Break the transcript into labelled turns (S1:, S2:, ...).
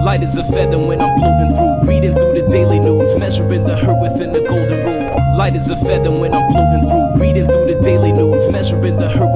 S1: Light as a feather when I'm floating through, reading through the daily news, measuring the hurt within the golden rule. Light as a feather when I'm floating through, reading through the daily news, measuring the hurt